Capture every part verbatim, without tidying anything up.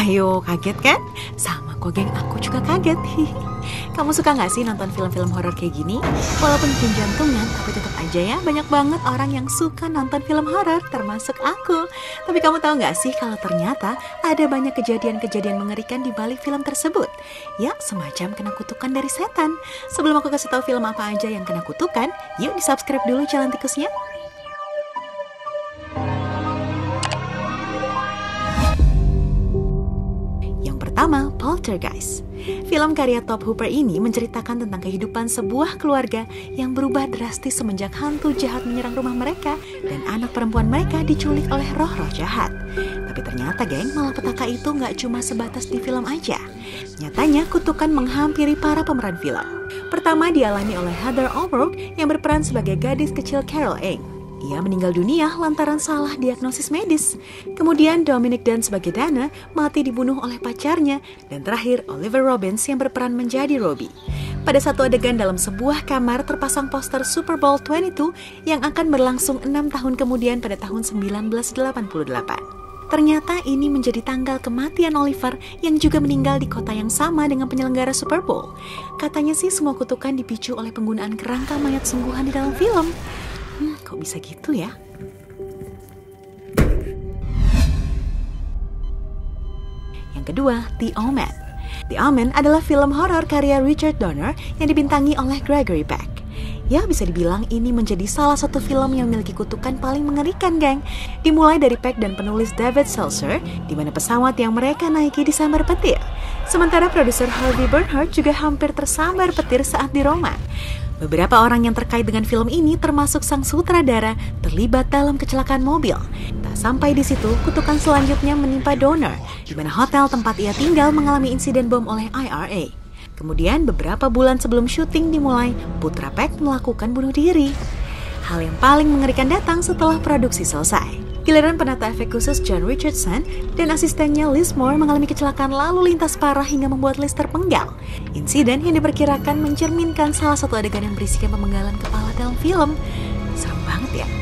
Ayo, kaget kan? Sama kok geng, aku juga kaget. Kamu suka gak sih nonton film-film horor kayak gini? Walaupun bikin jantungan, tapi tetap aja ya banyak banget orang yang suka nonton film horor, termasuk aku. Tapi kamu tahu gak sih kalau ternyata ada banyak kejadian-kejadian mengerikan di balik film tersebut? Ya, semacam kena kutukan dari setan. Sebelum aku kasih tahu film apa aja yang kena kutukan, yuk di subscribe dulu channel tikusnya. Pertama, Poltergeist. Film karya Tobe Hooper ini menceritakan tentang kehidupan sebuah keluarga yang berubah drastis semenjak hantu jahat menyerang rumah mereka dan anak perempuan mereka diculik oleh roh-roh jahat. Tapi ternyata geng, malapetaka itu nggak cuma sebatas di film aja. Nyatanya kutukan menghampiri para pemeran film. Pertama dialami oleh Heather O'Rourke yang berperan sebagai gadis kecil Carol Anne. Ia meninggal dunia lantaran salah diagnosis medis. Kemudian Dominic Dunne sebagai Dana mati dibunuh oleh pacarnya. Dan terakhir Oliver Robbins yang berperan menjadi Robbie. Pada satu adegan dalam sebuah kamar terpasang poster Super Bowl dua puluh dua yang akan berlangsung enam tahun kemudian pada tahun seribu sembilan ratus delapan puluh delapan. Ternyata ini menjadi tanggal kematian Oliver yang juga meninggal di kota yang sama dengan penyelenggara Super Bowl. Katanya sih semua kutukan dipicu oleh penggunaan kerangka mayat sungguhan di dalam film. Hmm, kok bisa gitu ya? Yang kedua, The Omen. The Omen adalah film horor karya Richard Donner yang dibintangi oleh Gregory Peck. Ya, bisa dibilang ini menjadi salah satu film yang memiliki kutukan paling mengerikan, geng. Dimulai dari Peck dan penulis David Seltzer, di mana pesawat yang mereka naiki disambar petir. Sementara produser Harvey Bernhard juga hampir tersambar petir saat di Roma. Beberapa orang yang terkait dengan film ini termasuk sang sutradara terlibat dalam kecelakaan mobil. Tak sampai di situ, kutukan selanjutnya menimpa Donner, di mana hotel tempat ia tinggal mengalami insiden bom oleh I R A. Kemudian beberapa bulan sebelum syuting dimulai, putra Peck melakukan bunuh diri. Hal yang paling mengerikan datang setelah produksi selesai. Giliran penata efek khusus John Richardson dan asistennya Liz Moore mengalami kecelakaan lalu lintas parah hingga membuat Liz terpenggal. Insiden yang diperkirakan mencerminkan salah satu adegan yang berisikan pemenggalan kepala dalam film. Serem banget ya.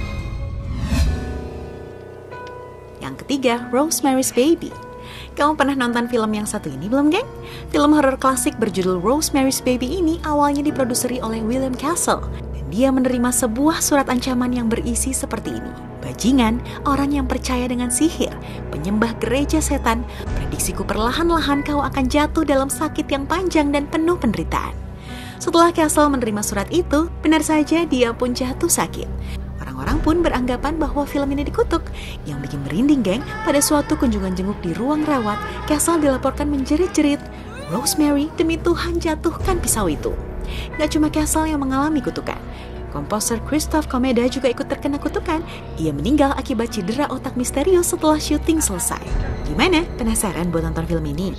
Yang ketiga, Rosemary's Baby. Kamu pernah nonton film yang satu ini belum, geng? Film horor klasik berjudul Rosemary's Baby ini awalnya diproduseri oleh William Castle. Dan dia menerima sebuah surat ancaman yang berisi seperti ini. Bajingan, orang yang percaya dengan sihir, penyembah gereja setan, prediksiku perlahan-lahan kau akan jatuh dalam sakit yang panjang dan penuh penderitaan. Setelah Castle menerima surat itu, benar saja dia pun jatuh sakit. Orang-orang pun beranggapan bahwa film ini dikutuk. Yang bikin merinding, geng, pada suatu kunjungan jenguk di ruang rawat, Castle dilaporkan menjerit-jerit, "Rosemary, demi Tuhan jatuhkan pisau itu." Gak cuma Castle yang mengalami kutukan. Komposer Christoph Komeda juga ikut terkena kutukan. Ia meninggal akibat cedera otak misterius setelah syuting selesai. Gimana? Penasaran buat nonton film ini?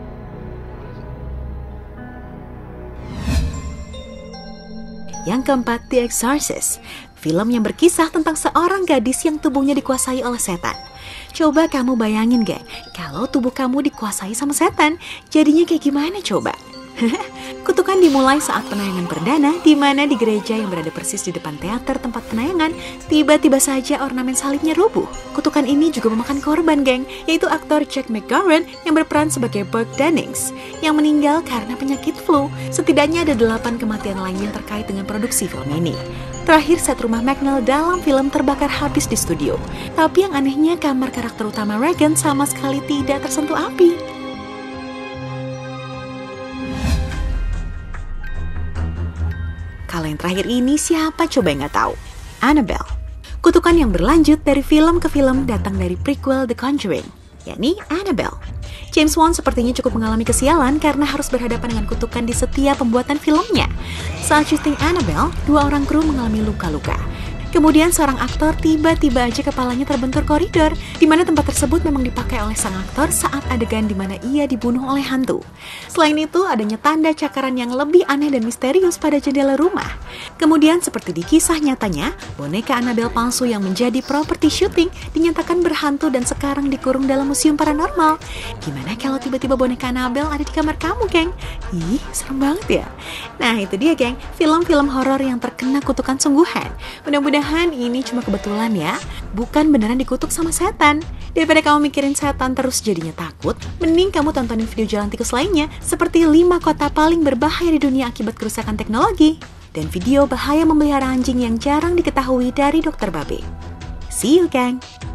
Yang keempat, The Exorcist. Film yang berkisah tentang seorang gadis yang tubuhnya dikuasai oleh setan. Coba kamu bayangin, geng, kalau tubuh kamu dikuasai sama setan, jadinya kayak gimana coba? Kutukan dimulai saat penayangan perdana, di mana di gereja yang berada persis di depan teater tempat penayangan, tiba-tiba saja ornamen salibnya rubuh. Kutukan ini juga memakan korban, geng, yaitu aktor Jack McGowan yang berperan sebagai Burke Dennings, yang meninggal karena penyakit flu. Setidaknya ada delapan kematian lainnya terkait dengan produksi film ini. Terakhir, set rumah Magnell dalam film terbakar habis di studio. Tapi yang anehnya, kamar karakter utama Regan sama sekali tidak tersentuh api. Kalau yang terakhir ini siapa coba yang gak tahu? Annabelle. Kutukan yang berlanjut dari film ke film datang dari prequel The Conjuring, yakni Annabelle. James Wan sepertinya cukup mengalami kesialan karena harus berhadapan dengan kutukan di setiap pembuatan filmnya. Saat syuting Annabelle, dua orang kru mengalami luka-luka. Kemudian seorang aktor tiba-tiba aja kepalanya terbentur koridor, di mana tempat tersebut memang dipakai oleh sang aktor saat adegan di mana ia dibunuh oleh hantu. Selain itu, adanya tanda cakaran yang lebih aneh dan misterius pada jendela rumah. Kemudian, seperti di kisah nyatanya, boneka Annabelle palsu yang menjadi properti syuting dinyatakan berhantu dan sekarang dikurung dalam museum paranormal. Gimana kalau tiba-tiba boneka Annabelle ada di kamar kamu, geng? Ih, serem banget ya. Nah, itu dia, geng, film-film horor yang terkena kutukan sungguhan. Mudah-mudahan Mudah-mudahan ini cuma kebetulan ya, bukan beneran dikutuk sama setan. Daripada kamu mikirin setan terus jadinya takut, mending kamu tontonin video jalan tikus lainnya, seperti lima kota paling berbahaya di dunia akibat kerusakan teknologi, dan video bahaya memelihara anjing yang jarang diketahui dari dokter babe. See you, gang!